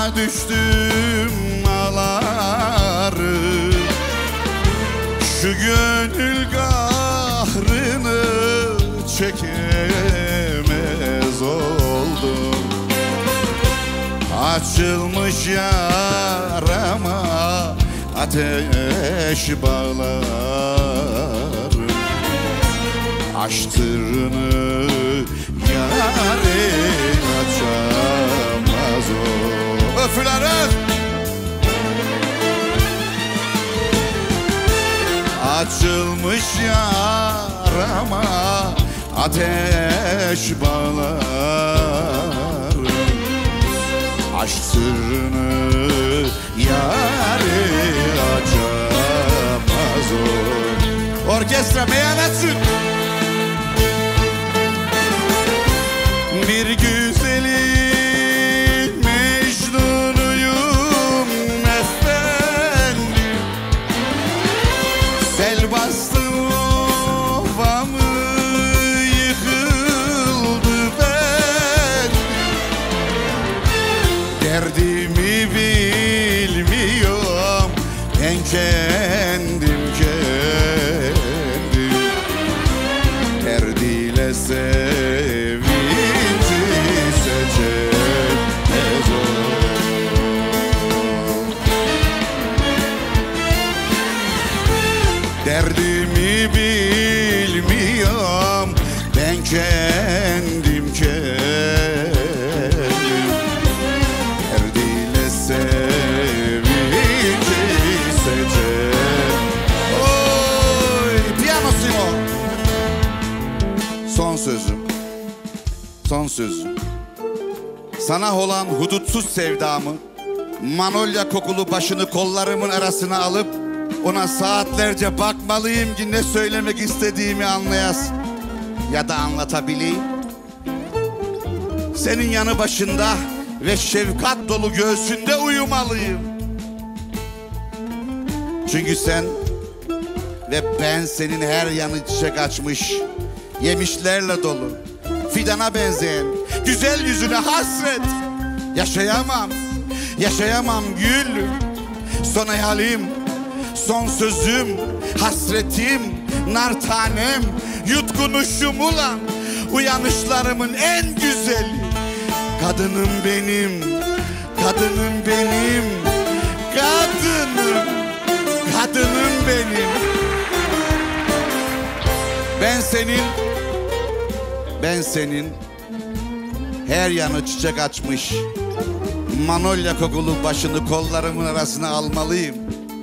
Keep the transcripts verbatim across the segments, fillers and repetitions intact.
düştüm ağlarım. Şu gönül kahrını çekemez oldum. Açılmış yarama ateş bağlarım. Açtığını yâre açamaz o. Öfüleriz. Açılmış yarama ateş bağlarım. Aşk sırrını yâre açamaz o. Orkestra meyhanetsin. Bir güzelin Mecnun'uyum efendim. Sel bastı ovamı, yıkıldı ben. Derdimi bilmiyorum ben kendim kendim. Derdiyle sev derdimi bilmiyorum ben kendim kendim. Derdiyle sevinci seçer. Oy piyanosimo. Son sözüm. Son sözüm. Sana olan hudutsuz sevdamı, manolya kokulu başını kollarımın arasına alıp ona saatlerce bakmalıyım ki ne söylemek istediğimi anlayasın ya da anlatabileyim. Senin yanı başında ve şefkat dolu göğsünde uyumalıyım. Çünkü sen ve ben senin her yanı çiçek açmış, yemişlerle dolu, fidana benzeyen güzel yüzüne hasret. Yaşayamam, yaşayamam gül. Son hayalim, son sözüm, hasretim, nar tanem, yutkunuşum ulan, uyanışlarımın en güzeli. Kadınım benim, kadınım benim, kadınım, kadınım benim. Ben senin, ben senin her yanı çiçek açmış, manolya kokulu başını kollarımın arasına almalıyım.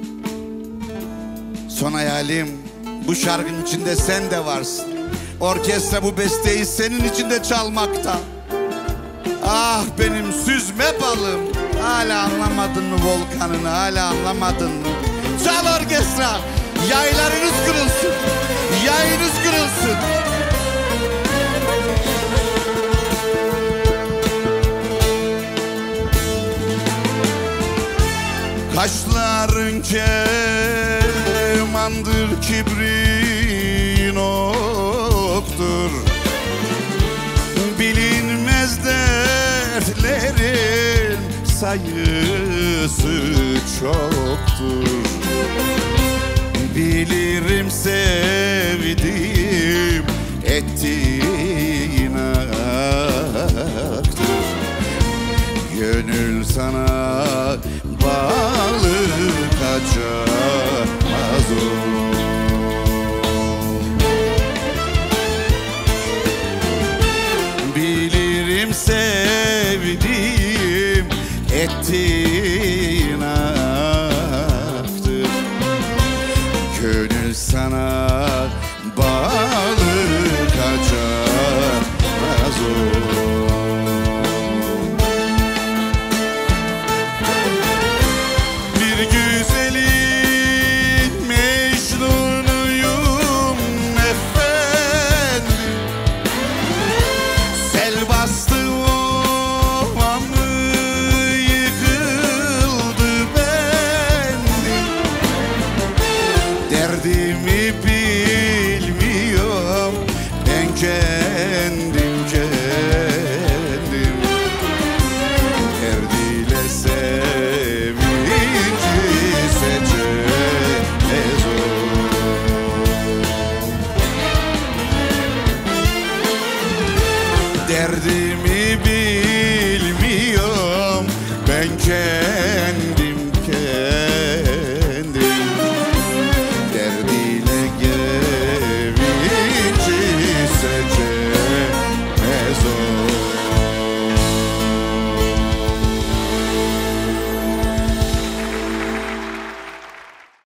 Son hayalim, bu şarkının içinde sen de varsın. Orkestra bu besteyi senin içinde çalmakta. Ah benim süzme balım, hala anlamadın mı volkanını, hala anlamadın mı? Çal orkestra, yaylarınız kırılsın, yayınız kırılsın. Kaşların kemandır, kibrin oktur. Bilinmez dertlerin sayısı çoktur. Bilirim sevdiğim ettiğin aktır. Gönül sana bağlı kaçamaz o. Bilirim sevdiğim ettiğin aktır. Gönül sana bağlı kaçamaz o. Derdimi bilmiyorum ben kendim kendim. Derdiyle sev mi bilmiyorum. Ben kendim